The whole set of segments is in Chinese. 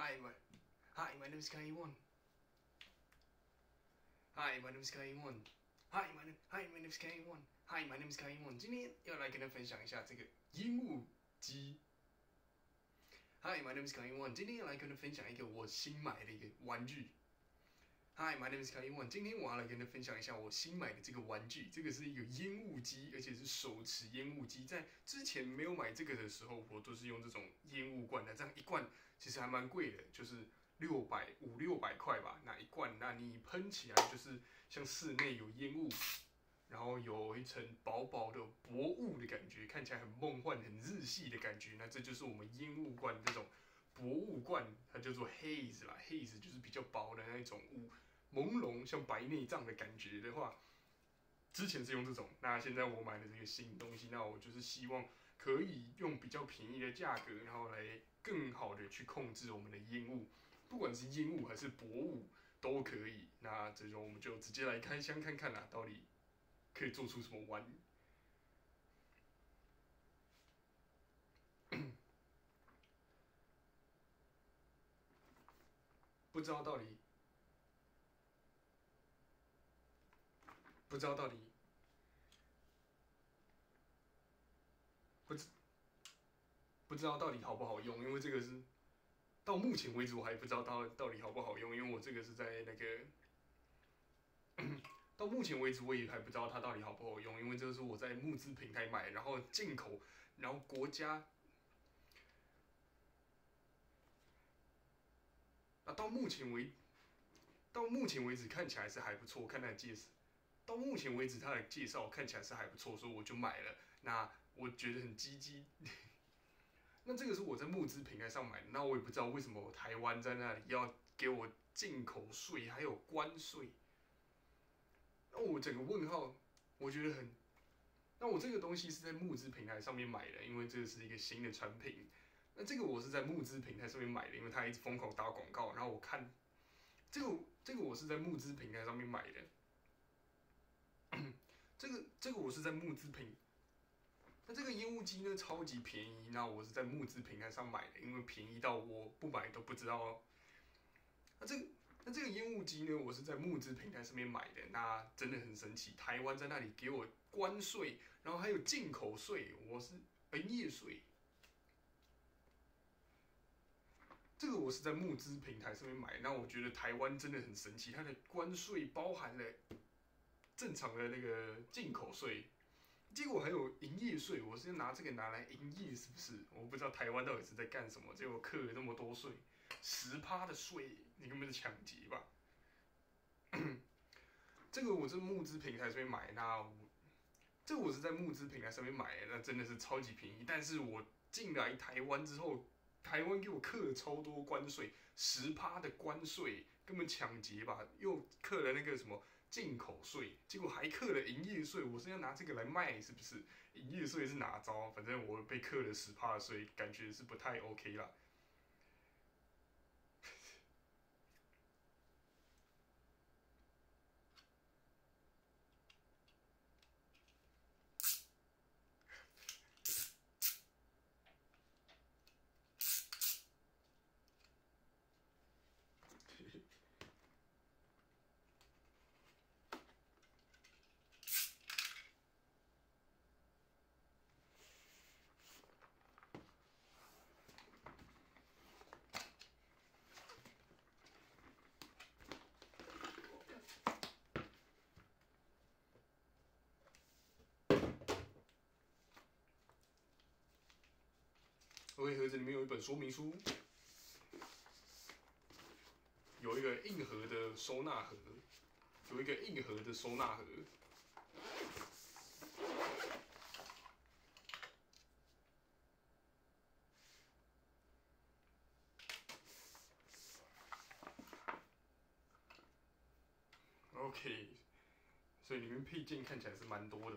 Hi, my name is Kai1. Hi, my name is Kai1. Hi, my name is Kai1. Hi, my name is Kai1. 今天要来跟大家分享一下这个鹦鹉机。Hi, my name is Kai1. 今天要来跟大家分享一个我新买的一个玩具。Hi, my name is Kai1. 今天我要来跟大家分享一下我新买的这个玩具。这个是一个烟雾机，而且是手持烟雾机。在之前没有买这个的时候，我都是用这种烟雾罐的，这样一罐其实还蛮贵的，就是500-600块吧。那一罐，那你喷起来就是像室内有烟雾，然后有一层薄薄的薄雾的感觉，看起来很梦幻、很日系的感觉。那这就是我们烟雾罐这种薄雾罐，它叫做 haze 啦 ，haze 就是比较薄的那种雾。朦胧像白内障的感觉的话，之前是用这种，那现在我买了这个新东西，那我就是希望可以用比较便宜的价格，然后来更好的去控制我们的烟雾，不管是烟雾还是薄雾都可以。那这种我们就直接来开箱看看啦，到底可以做出什么玩不知道到底不知道到底不知不知道到底好不好用，因为这个是到目前为止我还不知道到底好不好用，因为我这个是在那个到目前为止我也还不知道它到底好不好用，因为这个是我在募资平台买，然后进口，然后国家啊到目前为止看起来是还不错，看它的介绍，到目前为止它的介绍看起来是还不错，所以我就买了。那我觉得很积极。那这个是我在募资平台上买的，那我也不知道为什么台湾在那里要给我进口税还有关税，那我整个问号，我觉得很。那我这个东西是在募资平台上面买的，因为这是一个新的产品。那这个我是在募资平台上面买的，因为它一直疯狂打广告，然后我看这个我是在募资平台上面买的，这个我是在募资平。那这个烟雾机呢，超级便宜。那我是在募资平台上买的，因为便宜到我不买都不知道。那这个烟雾机呢，我是在募资平台上面买的，那真的很神奇。台湾在那里给我关税，然后还有进口税，我是营业税。这个我是在募资平台上面买，那我觉得台湾真的很神奇，它的关税包含了正常的那个进口税，结果还有营业税，我是拿这个拿来营业，是不是？我不知道台湾到底是在干什么，结果课了那么多税，10%的税，你根本是抢劫吧？这个我是募资平台上面买，这个我是在募资平台上面买的，那真的是超级便宜。但是我进来台湾之后，台湾给我课了超多关税，10%的关税，根本抢劫吧？又课了那个什么进口税，结果还课了营业税，我是要拿这个来卖，是不是？营业税是哪招？反正我被课了10%的税，感觉是不太 OK 啦。OK，盒子里面有一本说明书，有一个硬盒的收纳盒，有一个硬盒的收纳盒。OK，所以里面配件看起来是蛮多的。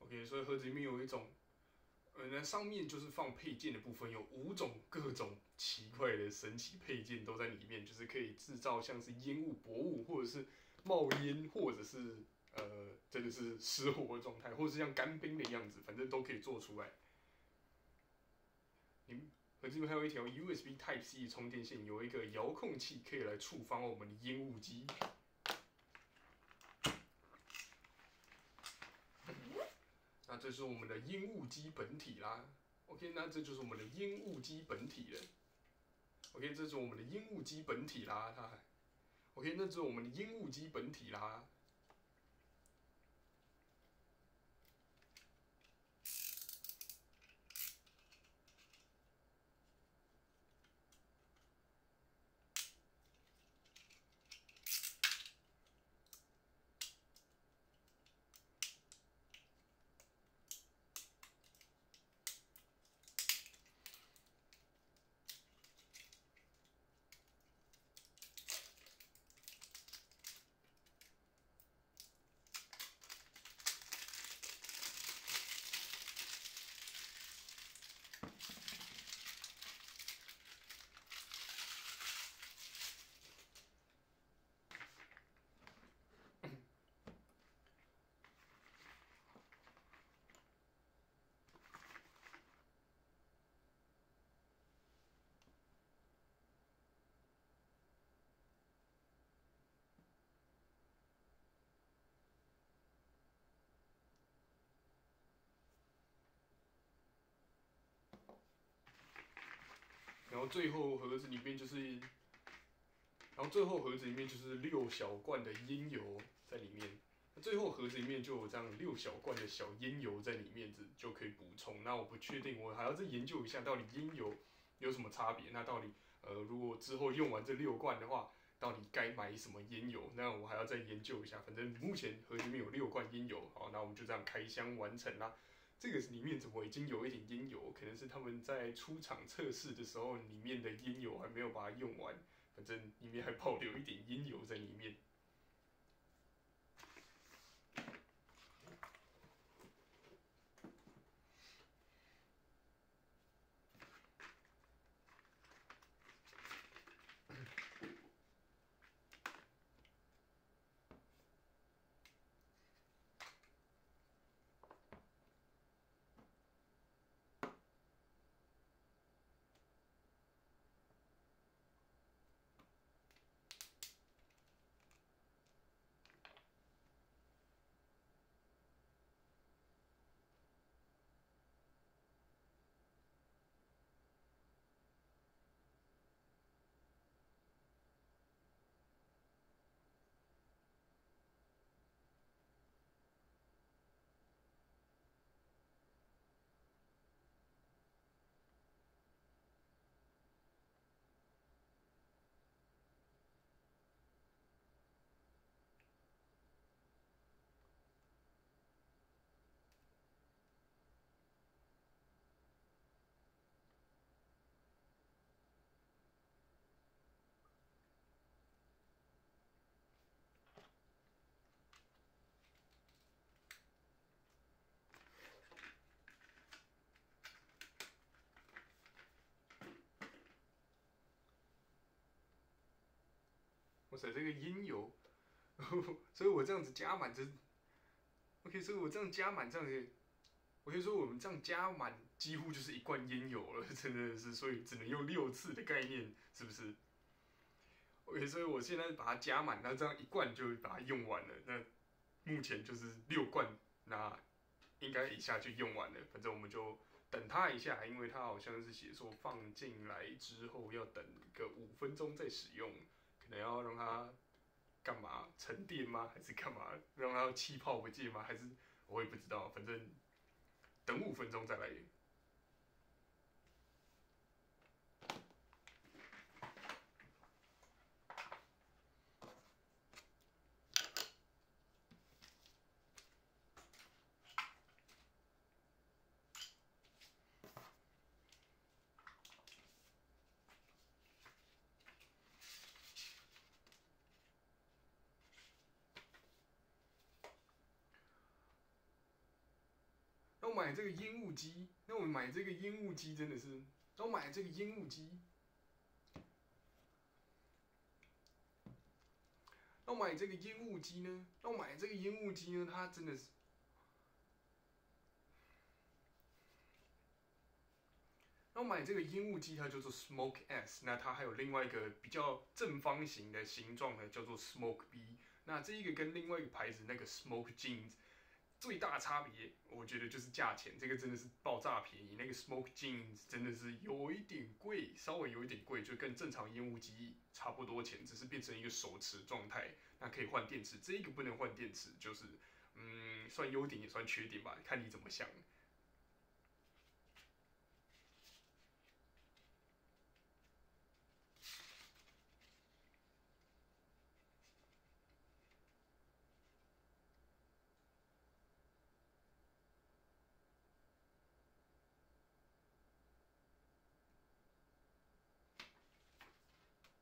OK， 所以盒子里面有一种，那上面就是放配件的部分，有5种各种奇怪的神奇配件都在里面，就是可以制造像是烟雾、薄雾，或者是冒烟，或者是真的是失火的状态，或者是像干冰的样子，反正都可以做出来。盒子里面还有一条 USB Type C 充电线，有一个遥控器可以来触发我们的烟雾机。那这是我们的烟雾机本体啦。OK， 那这就是我们的烟雾机本体了。OK， 这是我们的烟雾机本体啦。OK， 那这是我们的烟雾机本体啦。然后最后盒子里面就是，6小罐的烟油在里面。最后盒子里面就有这样6小罐的小烟油在里面，就可以补充。那我不确定，我还要再研究一下到底烟油有什么差别。那到底如果之后用完这6罐的话，到底该买什么烟油？那我还要再研究一下。反正目前盒子里面有6罐烟油，好，那我们就这样开箱完成啦。这个里面怎么已经有一点烟油？可能是他们在出厂测试的时候，里面的烟油还没有把它用完，反正里面还保留一点烟油在里面。哇塞，这个烟油，所以我这样子加满OK，所以我这样加满这样子，我可以说我们这样加满几乎就是1罐烟油了，真的是，所以只能用6次的概念，是不是 ？OK，所以我现在把它加满，那这样1罐就把它用完了。那目前就是6罐，那应该一下就用完了。反正我们就等它一下，因为它好像是写说放进来之后要等个5分钟再使用，可能要让它干嘛沉淀吗？还是干嘛让它气泡不见吗？还是我也不知道，反正等5分钟再来。 买这个烟雾机，那我买这个烟雾机真的是，那我买这个烟雾机，那我买这个烟雾机呢？那我买这个烟雾机呢？它真的是。然后买这个烟雾机，它叫做 Smoke S， 那它还有另外一个比较正方形的形状的，叫做 Smoke B。那这一个跟另外一个牌子那个 Smoke Jeans 最大差别，我觉得就是价钱，这个真的是爆炸便宜。那个 Smoke Jeans 真的是有一点贵，稍微有一点贵，就跟正常烟雾机差不多钱，只是变成一个手持状态，那可以换电池。这一个不能换电池，就是算优点也算缺点吧，看你怎么想。